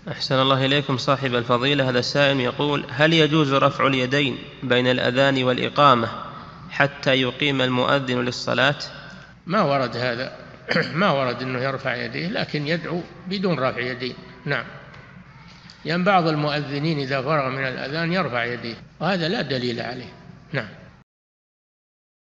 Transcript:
أحسن الله إليكم صاحب الفضيلة. هذا السائل يقول: هل يجوز رفع اليدين بين الأذان والإقامة حتى يقيم المؤذن للصلاة؟ ما ورد هذا ما ورد أنه يرفع يديه، لكن يدعو بدون رفع يدين. نعم، يعني بعض المؤذنين إذا فرغ من الأذان يرفع يديه، وهذا لا دليل عليه. نعم.